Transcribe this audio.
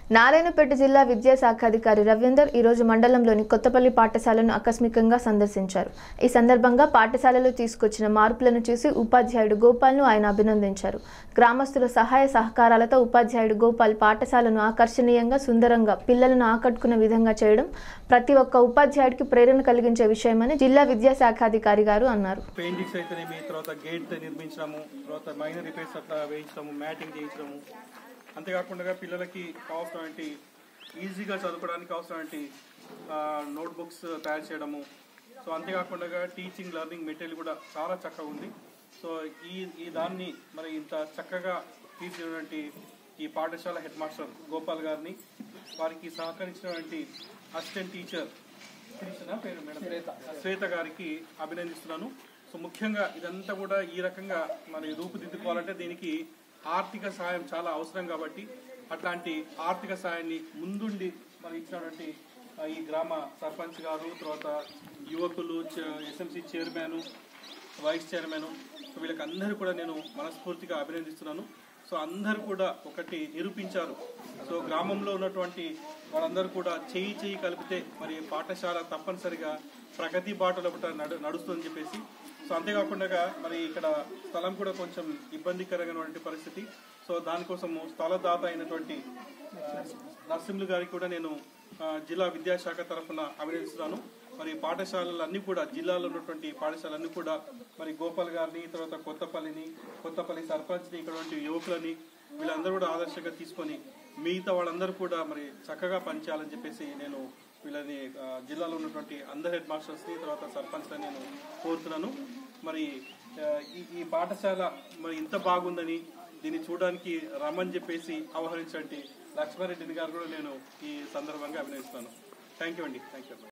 నారాయణపేట జిల్లా విద్యాశాఖ అధికారి రవీందర్ ఈ రోజు మండలంలోని కొత్తపల్లి పాఠశాలను ఆకస్మికంగా సందర్శించారు. ఈ సందర్భంగా పాఠశాలలో తీసుకొచ్చిన మార్పులను చూసి ఉపాధ్యాయుడు గోపాల్ను ఆయన అభినందించారు. గ్రామస్తుల సహాయ సహకారాలతో ఉపాధ్యాయుడు గోపాల్ పాఠశాలను ఆకర్షణీయంగా, సుందరంగా, పిల్లలను ఆకట్టుకునే విధంగా చేయడం ప్రతి ఒక్క ఉపాధ్యాయుడికి ప్రేరణ కలిగించే విషయమని జిల్లా విద్యాశాఖ అధికారి గారు అన్నారు. అంతేకాకుండా పిల్లలకి కావాల్సినటువంటి ఈజీగా చదువుకోవడానికి కావాల్సినటువంటి నోట్బుక్స్ తయారు చేయడము. సో అంతేకాకుండా టీచింగ్ లెర్నింగ్ మెటీరియల్ కూడా చాలా చక్కగా ఉంది. సో ఈ దాన్ని మరి ఇంత చక్కగా తీర్చినటువంటి ఈ పాఠశాల హెడ్ మాస్టర్ గోపాల్ గారిని, వారికి సహకరించినటువంటి అసిస్టెంట్ టీచర్ శ్వేత గారికి అభినందిస్తున్నాను. సో ముఖ్యంగా ఇదంతా కూడా ఈ రకంగా మరి రూపుదిద్దుకోవాలంటే దీనికి ఆర్థిక సహాయం చాలా అవసరం కాబట్టి అట్లాంటి ఆర్థిక సహాయాన్ని ముందుండి మరి ఇచ్చినటువంటి ఈ గ్రామ సర్పంచ్ గారు, తర్వాత యువకులు, SMC chairman, vice chairman, so వీళ్ళకి అందరూ కూడా నేను మనస్ఫూర్తిగా అభినందిస్తున్నాను. సో అందరూ కూడా ఒకటి నిరూపించారు. సో గ్రామంలో ఉన్నటువంటి వాళ్ళందరూ కూడా చేయి కలిపితే మరి పాఠశాల తప్పనిసరిగా ప్రగతి బాటలో నడుస్తుందని చెప్పేసి. సో అంతేకాకుండా మరి ఇక్కడ స్థలం కూడా కొంచెం ఇబ్బందికరమైనటువంటి పరిస్థితి. సో దానికోసము స్థలదాత అయినటువంటి నరసింహులు గారికి కూడా నేను జిల్లా విద్యాశాఖ తరఫున అభినందిస్తున్నాను. మరి పాఠశాలలన్నీ కూడా జిల్లాలో ఉన్నటువంటి పాఠశాలన్నీ కూడా మరి గోపాల్ గారిని, తర్వాత కొత్తపల్లి సర్పంచ్ని, ఇక్కడ యువకులని వీళ్ళందరూ కూడా ఆదర్శంగా తీసుకొని మిగతా వాళ్ళందరూ కూడా మరి చక్కగా పనిచేయాలని చెప్పేసి నేను వీళ్ళని జిల్లాలో ఉన్నటువంటి అందరు హెడ్ మాస్టర్స్ని, తర్వాత సర్పంచ్లని నేను కోరుతున్నాను. మరి ఈ పాఠశాల మరి ఇంత బాగుందని దీన్ని చూడడానికి రమ్మని చెప్పేసి ఆహ్వానించండి లక్ష్మారెడ్డిని గారు కూడా నేను ఈ సందర్భంగా అభినందిస్తున్నాను. థ్యాంక్ యూ అండి. Thank you.